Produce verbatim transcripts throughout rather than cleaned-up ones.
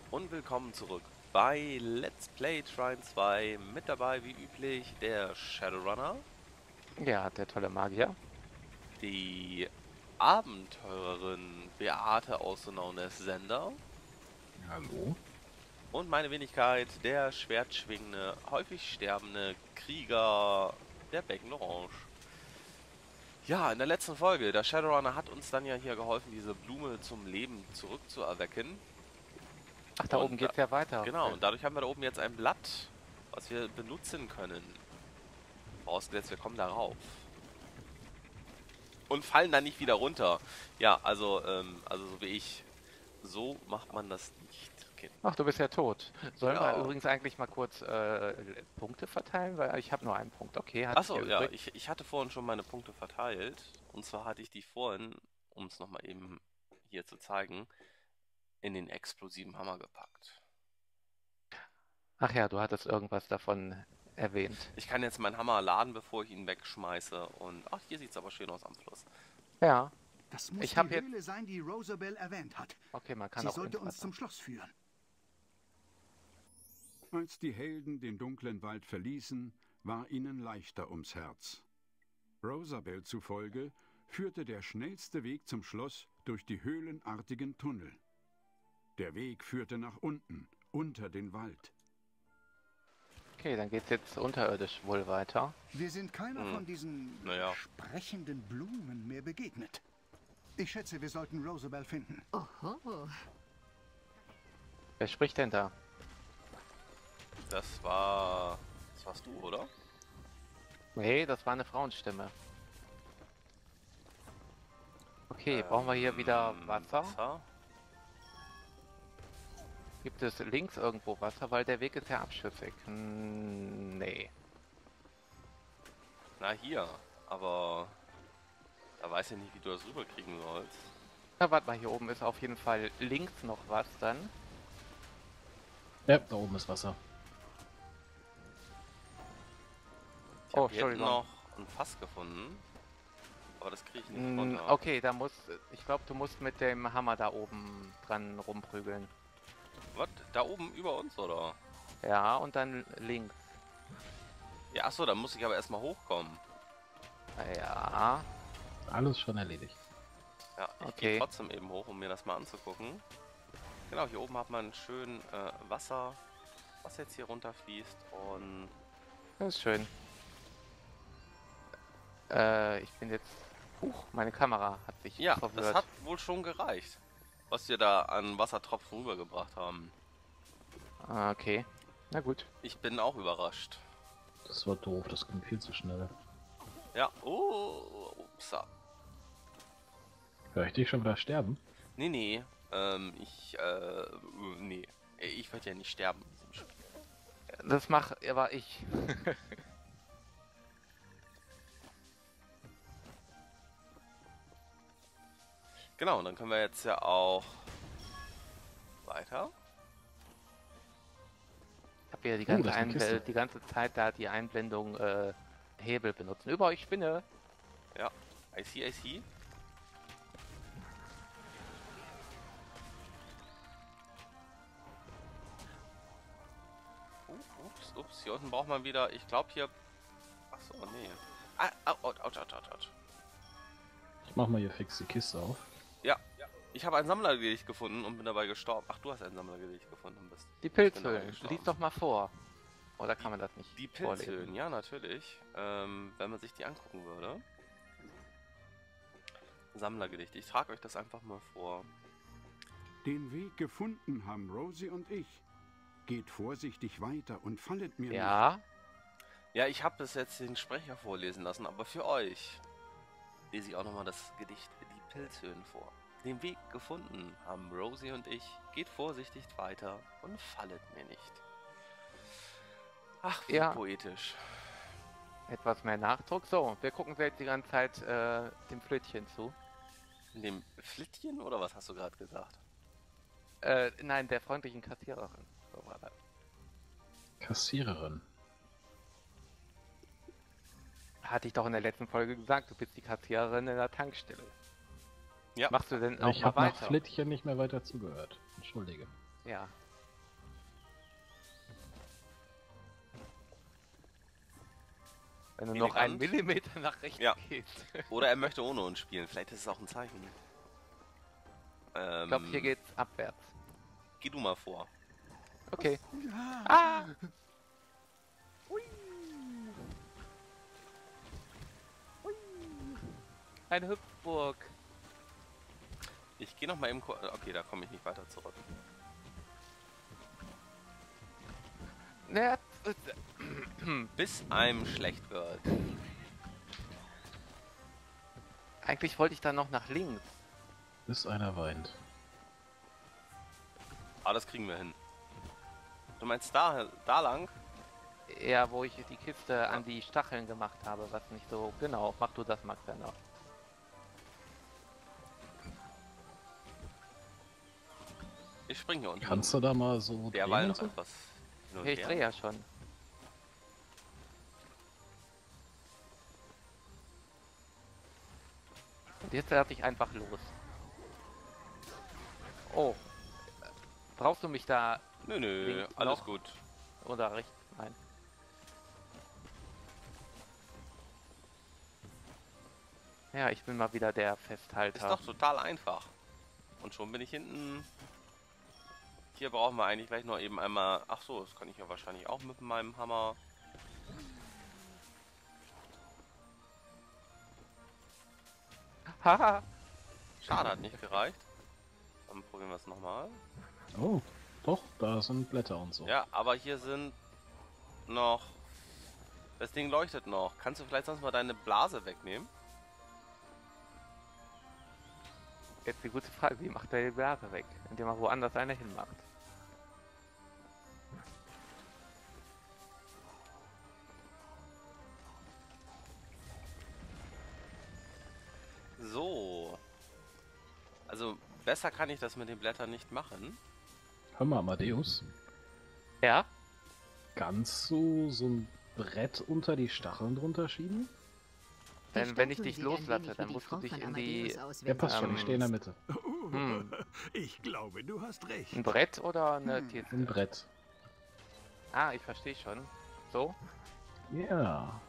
und willkommen zurück bei Let's Play Trine zwei. Mit dabei wie üblich der Shadowrunner, Ja, der tolle Magier. die Abenteurerin Beate, also known as Sender, Hallo? und meine Wenigkeit, der schwertschwingende, häufig sterbende Krieger der Becken Orange. Ja, in der letzten Folge, der Shadowrunner hat uns dann ja hier geholfen, diese Blume zum Leben zurückzuerwecken. Ach, da oben Und geht's ja weiter. genau, und dadurch haben wir da oben jetzt ein Blatt, was wir benutzen können. Vorausgesetzt, wir kommen darauf. Und fallen dann nicht wieder runter. Ja, also, ähm, also so wie ich. So macht man das nicht, Kind. Ach, du bist ja tot. Sollen wir Ja. übrigens eigentlich mal kurz äh, Punkte verteilen? Weil ich habe nur einen Punkt. Okay, hat Achso, hier ja, übrig. ich, ich hatte vorhin schon meine Punkte verteilt. Und zwar hatte ich die vorhin, um es nochmal eben hier zu zeigen, in den explosiven Hammer gepackt. Ach ja, du hattest irgendwas davon erwähnt. Ich kann jetzt meinen Hammer laden, bevor ich ihn wegschmeiße. Und ach, hier sieht es aber schön aus am Fluss. Ja, Das muss Ich die hab jetzt- Höhle sein, die Rosabelle erwähnt hat. okay, man kann Sie auch sollte ins uns Wasser. zum Schloss führen. Als die Helden den dunklen Wald verließen, war ihnen leichter ums Herz. Rosabelle zufolge führte der schnellste Weg zum Schloss durch die höhlenartigen Tunnel. Der Weg führte nach unten, unter den Wald. Okay, dann geht's jetzt unterirdisch wohl weiter. Wir sind keiner Hm. von diesen Naja. sprechenden Blumen mehr begegnet. Ich schätze, wir sollten Rosabelle finden. Oho. Wer spricht denn da? Das war... Das warst du, oder? Nee, das war eine Frauenstimme. Okay, brauchen wir hier wieder Ähm, Wasser? Wasser? Gibt es links irgendwo Wasser? Weil der Weg ist ja abschüssig. Hm, nee. Na hier, aber da weiß ich nicht, wie du das rüberkriegen sollst. Na, warte mal, hier oben ist auf jeden Fall links noch was dann. Ja, da oben ist Wasser. Ich Oh, habe hier Entschuldigung. noch ein Fass gefunden, aber das kriege ich nicht Mm, runter. okay, da muss, ich glaube, du musst mit dem Hammer da oben dran rumprügeln. Was? Da oben über uns, oder? Ja, und dann links. Ja, achso, da muss ich aber erstmal hochkommen. Ja, Alles schon erledigt. Ja, ich Okay. gehe trotzdem eben hoch, um mir das mal anzugucken. Genau, hier oben hat man schön äh, Wasser, was jetzt hier runterfließt, und das ist schön. Äh, ich bin jetzt... Huch, meine Kamera hat sich ja, verwirrt. das hat wohl schon gereicht, was wir da an Wassertropfen rübergebracht haben. Ah, okay, na gut. Ich bin auch überrascht. Das war doof, das ging viel zu schnell. Ja, oh, upsa. Hör ich dich schon wieder sterben? Nee, nee, ähm, ich, äh, nee. Ich werde ja nicht sterben in diesem Spiel. Das mach aber ich. Genau, und dann können wir jetzt ja auch weiter. Ich habe ja die Oh, ganze, das ist eine Einbl- Kiste. die ganze Zeit da die Einblendung äh, Hebel benutzen. Über euch Spinne. Ja, I see, I see. Uh, ups, ups, hier unten braucht man wieder, ich glaube hier... Achso, oh nee. Ah, au, autsch, autsch, autsch, autsch, autsch. Ich mach mal hier fix die Kiste auf. Ja, ich habe ein Sammlergedicht gefunden und bin dabei gestorben. Ach, du hast ein Sammlergedicht gefunden und bist... Die bin dabei Pilzhöhlen. gestorben. Lies doch mal vor. Oder kann man das nicht Die vorlesen? Pilzhöhlen, ja, natürlich. Ähm, wenn man sich die angucken würde. Sammlergedicht. Ich trage euch das einfach mal vor. Den Weg gefunden haben Rosie und ich. Geht vorsichtig weiter und fallet mir Ja, Ja, ich habe bis jetzt den Sprecher vorlesen lassen, aber für euch lese ich auch nochmal das Gedicht Die Pilzhöhlen vor. Den Weg gefunden haben Rosie und ich. Geht vorsichtig weiter und fallet mir nicht. Ach, wie Ja. poetisch. etwas mehr Nachdruck. So, wir gucken jetzt die ganze Zeit äh, dem Flötchen zu. Dem Flittchen oder was hast du gerade gesagt? Äh, nein, der freundlichen Kassiererin. So war das. Kassiererin. Hatte ich doch in der letzten Folge gesagt, du bist die Kassiererin in der Tankstelle. Ja. Machst du denn auch Ich mal habe nach weiter? Flittchen nicht mehr weiter zugehört. Entschuldige. Ja. Wenn du noch einen Elegant. Millimeter nach rechts Ja. gehst. Oder er möchte ohne uns spielen. Vielleicht ist es auch ein Zeichen. Ähm, Ich glaube, hier geht's abwärts. Geh du mal vor. Okay. Ah! Eine Hüpfburg. Ich gehe noch mal eben kurz. Okay, da komme ich nicht weiter zurück. Ne, Bis einem schlecht wird. eigentlich wollte ich da noch nach links. Bis einer weint. Aber das kriegen wir hin. Du meinst da, da lang? Ja, wo ich die Kiste an die Stacheln gemacht habe, was nicht so... Genau, mach du das, Max, dann noch. Ich spring hier unten. Kannst du da mal so derweil drehen noch und so? etwas hin und Okay, ich her. drehe ja schon. Und jetzt lade ich einfach los. Oh. Brauchst du mich da Nö, nö, Links alles noch? gut. oder rechts? Nein. Ja, ich bin mal wieder der Ist Festhalter. doch total einfach. Und schon bin ich hinten. Hier brauchen wir eigentlich gleich noch eben einmal... Ach so, das kann ich ja wahrscheinlich auch mit meinem Hammer. Haha. Schade, hat nicht gereicht. Dann probieren wir es nochmal. Oh, doch, da sind Blätter und so. Ja, aber hier sind noch... Das Ding leuchtet noch. Kannst du vielleicht sonst mal deine Blase wegnehmen? Jetzt die gute Frage, wie macht er die Blase weg? Indem er woanders eine hinmacht. So. Also, besser kann ich das mit den Blättern nicht machen. Hör mal, Amadeus. Ja? Kannst du so ein Brett unter die Stacheln drunter schieben? Denn wenn ich dich Statue sieht ein loslasse, wenig dann wie musst du Frau dich von in die... Amadeus aus, Ja, wenn passt sie- schon, ich stehe in der Mitte. Oh, Hm. ich glaube, du hast recht. Ein Brett oder eine Hm. Kiste? Ein Brett. Ah, ich verstehe schon. So? Ja.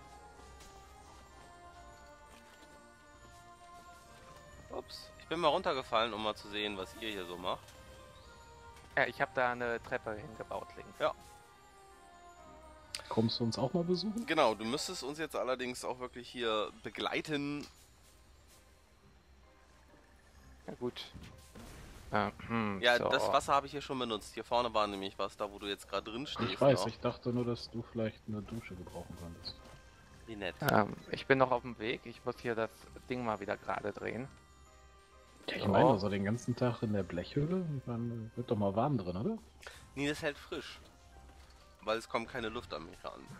Ups. Ich bin mal runtergefallen, um mal zu sehen, was ihr hier so macht. Ja, ich habe da eine Treppe hingebaut links. Ja. Kommst du uns auch mal besuchen? Genau, du müsstest uns jetzt allerdings auch wirklich hier begleiten. Ja gut. Äh, hm, Ja, so. das Wasser habe ich hier schon benutzt. Hier vorne war nämlich was, da wo du jetzt gerade drin stehst. Ich weiß, noch. ich dachte nur, dass du vielleicht eine Dusche gebrauchen könntest. Wie nett. Ähm, ich bin noch auf dem Weg. Ich muss hier das Ding mal wieder gerade drehen. Ja, ich So. meine, also den ganzen Tag in der Blechhülle, dann wird doch mal warm drin, oder? Nee, das hält frisch. Weil es kommt keine Luft an mich ran.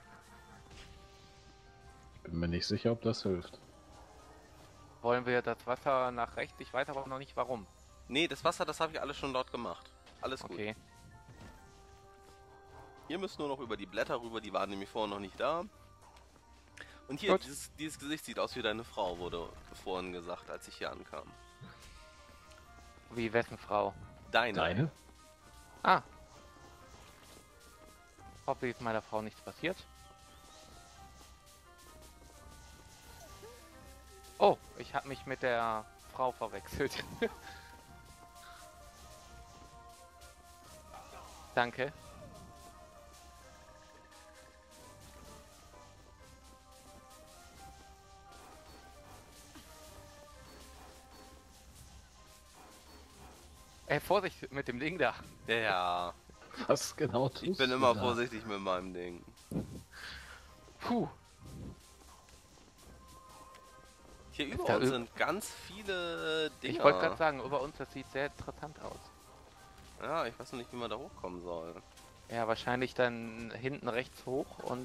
Ich bin mir nicht sicher, ob das hilft. Wollen wir das Wasser nach rechts? Ich weiß aber noch nicht warum. Nee, das Wasser, das habe ich alles schon dort gemacht. Alles gut. Okay. Ihr müsst nur noch über die Blätter rüber, die waren nämlich vorhin noch nicht da. Und hier, Gut. dieses, dieses Gesicht sieht aus wie deine Frau, wurde vorhin gesagt, als ich hier ankam. Wie wessen Frau? Deine. Deine? Ah. Hoffentlich ist meiner Frau nichts passiert. Oh, ich habe mich mit der Frau verwechselt. Danke. Ey, Vorsicht mit dem Ding da. Ja, ja. Was genau tust Ich bin du immer da? vorsichtig mit meinem Ding. Puh. Hier über da uns üb- sind ganz viele Dinger. Ich wollte gerade sagen, über uns, das sieht sehr interessant aus. Ja, ich weiß noch nicht, wie man da hochkommen soll. Ja, wahrscheinlich dann hinten rechts hoch und...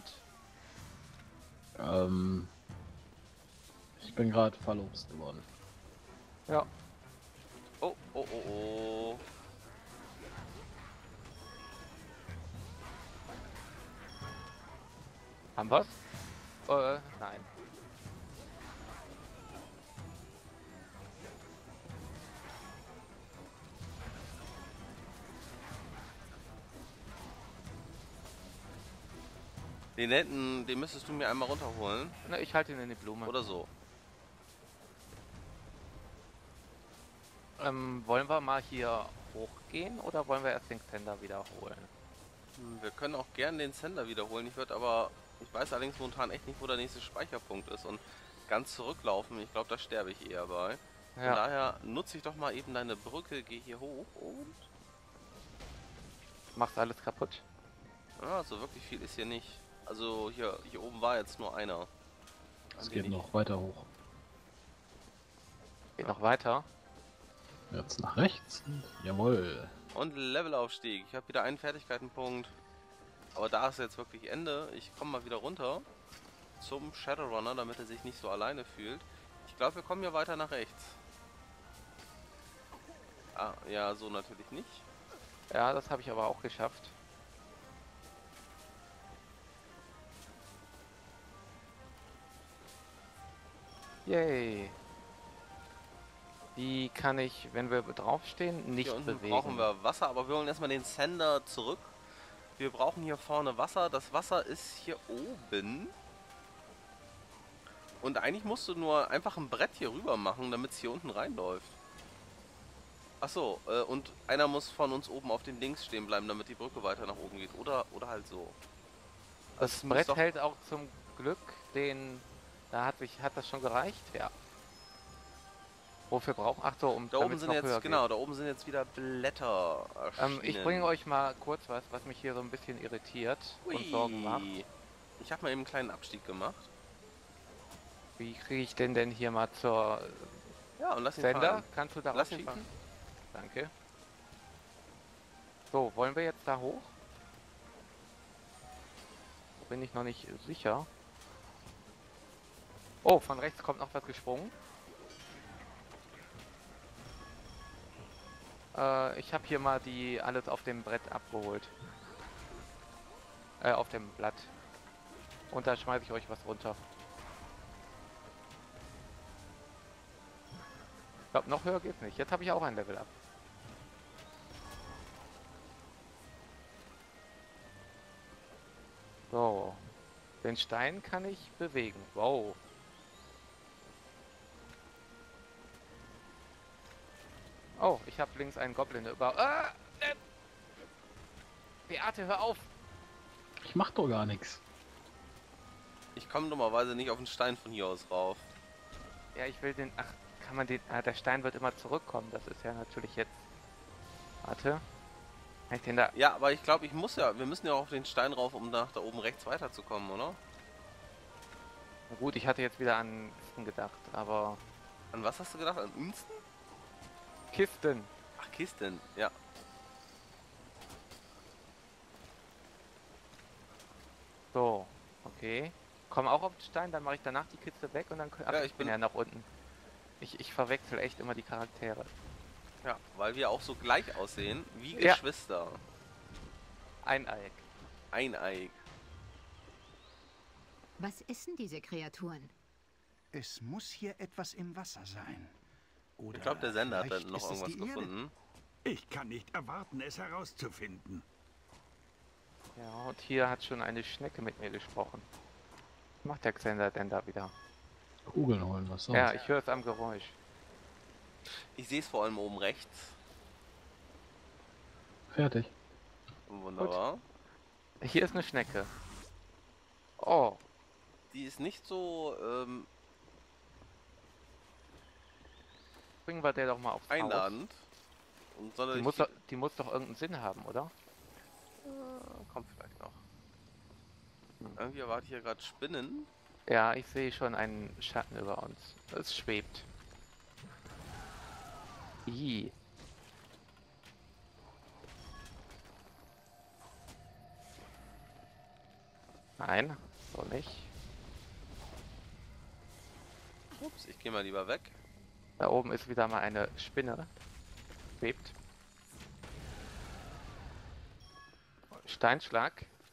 Ähm, ich bin gerade verlobst geworden. Ja. Oh, oh, oh, oh. Haben wir's? Äh, nein. Den hinten, den müsstest du mir einmal runterholen. Na, ich halte ihn in die Blume. Oder so. Ähm, wollen wir mal hier hochgehen oder wollen wir erst den Xander wiederholen? Hm, Wir können auch gern den Sender wiederholen. Ich würde aber, ich weiß allerdings momentan echt nicht, wo der nächste Speicherpunkt ist. Und ganz zurücklaufen, ich glaube, da sterbe ich eher bei. Von Ja, daher nutze ich doch mal eben deine Brücke, gehe hier hoch und... machst alles kaputt. Ah, so wirklich viel ist hier nicht. Also hier, hier oben war jetzt nur einer. Es Also geht nicht. noch weiter hoch. Geht noch weiter. Jetzt nach rechts. Jawohl. Und Levelaufstieg. Ich habe wieder einen Fertigkeitenpunkt. Aber da ist jetzt wirklich Ende. Ich komme mal wieder runter zum Shadowrunner, damit er sich nicht so alleine fühlt. Ich glaube, wir kommen ja weiter nach rechts. Ah, ja, so natürlich nicht. Ja, das habe ich aber auch geschafft. Yay. Die kann ich, wenn wir draufstehen, nicht Hier unten bewegen. brauchen wir Wasser, aber wir holen erstmal den Sender zurück. Wir brauchen hier vorne Wasser. Das Wasser ist hier oben. Und eigentlich musst du nur einfach ein Brett hier rüber machen, damit es hier unten reinläuft. Achso, äh, und einer muss von uns oben auf den Links stehen bleiben, damit die Brücke weiter nach oben geht. Oder, oder halt so. Das es muss Brett doch- hält auch zum Glück den... Da hat sich, hat das schon gereicht? Ja. Wofür brauchen? Ach so, um Da oben damit's sind noch jetzt, höher genau, da oben sind jetzt wieder Blätter geht. Ähm, ich erschienen. bringe euch mal kurz was, was mich hier so ein bisschen irritiert Ui. und Sorgen macht. Ich habe mal eben einen kleinen Abstieg gemacht. Wie kriege ich den denn hier mal zur Ja, und lass ihn Sender? fallen. Kannst du darauf Lass ihn schießen? fahren. Danke. So, wollen wir jetzt da hoch? Bin ich noch nicht sicher. Oh, von rechts kommt noch was gesprungen. Äh, ich habe hier mal die alles auf dem Brett abgeholt. Äh, auf dem Blatt. Und da schmeiße ich euch was runter. Ich glaube, noch höher geht's nicht. Jetzt habe ich auch ein Level up. So. Den Stein kann ich bewegen. Wow. Oh, ich habe links einen Goblin über... Ah, äh. Beate, hör auf! Ich mach doch gar nichts. Ich komme dummerweise nicht auf den Stein von hier aus rauf. Ja, ich will den... Ach, kann man den... Ah, der Stein wird immer zurückkommen. Das ist ja natürlich jetzt... Warte. Kann ich den da... Ja, aber ich glaube, ich muss ja, wir müssen ja auch auf den Stein rauf, um nach da oben rechts weiterzukommen, oder? Na gut, ich hatte jetzt wieder an Kisten gedacht, aber... An was hast du gedacht? An Unsten? Kisten! Ach, Kisten, ja. So, okay. Komm auch auf den Stein, dann mache ich danach die Kiste weg und dann... Ach, Ja, ich, ich bin bin- ja nach unten. Ich, ich verwechsel echt immer die Charaktere. Ja, weil wir auch so gleich aussehen wie Ja. Geschwister. Eineig. Eineig. Was essen diese Kreaturen? Es muss hier etwas im Wasser sein. Oder Ich glaube, der Sender hat vielleicht dann noch ist es irgendwas die Erde. gefunden. Ich kann nicht erwarten, es herauszufinden. Ja, und hier hat schon eine Schnecke mit mir gesprochen. Was macht der Xander denn da wieder? Kugeln holen, was sonst? Ja, ich höre es am Geräusch. Ich sehe es vor allem oben rechts. Fertig. Wunderbar. Hier ist eine Schnecke. Oh, Die ist nicht so ähm, bringen wir der doch mal aufs Haus. einladend. Und sondern Die muss, doch, die muss doch irgendeinen Sinn haben, oder? kommt vielleicht noch. Irgendwie erwarte ich hier gerade Spinnen. Ja, ich sehe schon einen Schatten über uns. Es schwebt. Ih. Nein, so nicht. Ups, ich gehe mal lieber weg. Da oben ist wieder mal eine Spinne. Schwebt. Steinschlag.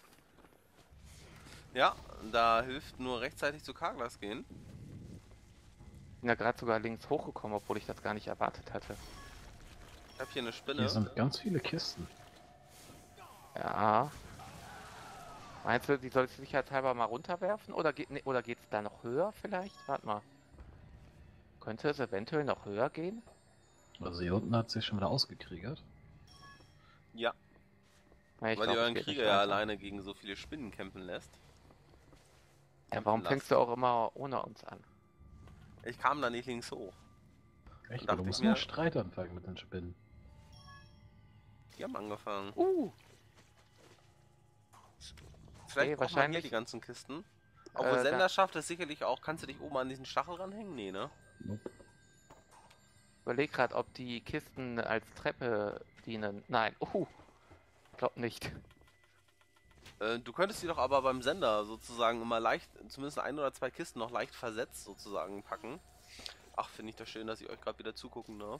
Ja, da hilft nur rechtzeitig zu Karglas gehen. Bin ja gerade sogar links hochgekommen, obwohl ich das gar nicht erwartet hatte. Ich habe hier eine Spinne. Hier sind ganz viele Kisten. Ja. Meinst du, die soll ich sicherheitshalber mal runterwerfen? Oder, geht, nee, oder geht's da noch höher vielleicht? Warte mal. Könnte es eventuell noch höher gehen? Also hier unten hat sich schon wieder ausgekriegert. Ja, Ja, ich weil glaub, ihr es euren geht nicht Krieger ja weiter. alleine gegen so viele Spinnen kämpfen lässt. Ja, warum Kämpfen fängst lassen. du auch immer ohne uns an? Ich kam da nicht links hoch. Echt? Dachte Du ich musst mir- nur Streit anfangen mit den Spinnen. Die haben angefangen. Uh! Vielleicht Okay, braucht man hier wahrscheinlich- die ganzen Kisten. Obwohl Äh, Sender da- schafft es sicherlich auch. Kannst du dich oben an diesen Stachel ranhängen? Nee, ne? Nope. Überleg gerade, ob die Kisten als Treppe dienen. Nein. Uh! Glaub nicht. Äh, du könntest sie doch aber beim Sender sozusagen immer leicht, zumindest ein oder zwei Kisten noch leicht versetzt sozusagen packen. Ach, finde ich das schön, dass ich euch gerade wieder zugucken darf.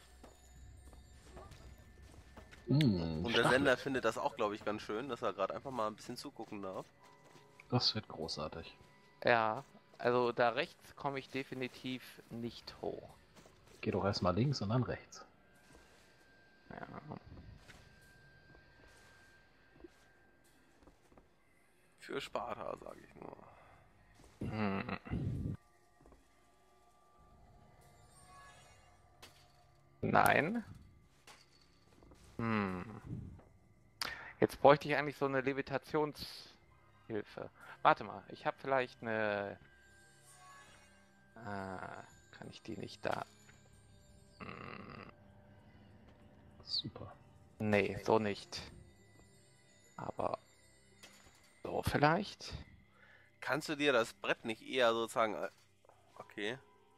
Mm, Und der Stachel. Sender findet das auch, glaube ich, ganz schön, dass er gerade einfach mal ein bisschen zugucken darf. Das wird großartig. Ja, also da rechts komme ich definitiv nicht hoch. Geh doch erstmal links und dann rechts. Ja. Für Sparta, sage ich nur. Hm. Nein. Hm. Jetzt bräuchte ich eigentlich so eine Levitationshilfe. Warte mal, ich habe vielleicht eine... Ah, kann ich die nicht da... Hm. Super. Nee, so nicht. Aber... So vielleicht? Kannst du dir das Brett nicht eher sozusagen... äh, Okay.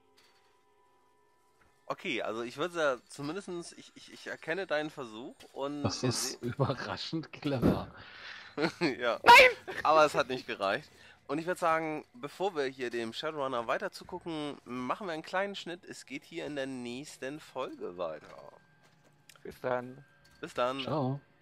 Okay, also ich würde ja zumindestens, ich, ich, ich erkenne deinen Versuch und... Das wir ist überraschend clever. sehen- ja. Nein! Aber es hat nicht gereicht. Und ich würde sagen, bevor wir hier dem Shadowrunner weiter zugucken, machen wir einen kleinen Schnitt. Es geht hier in der nächsten Folge weiter. Bis dann. Bis dann. Ciao.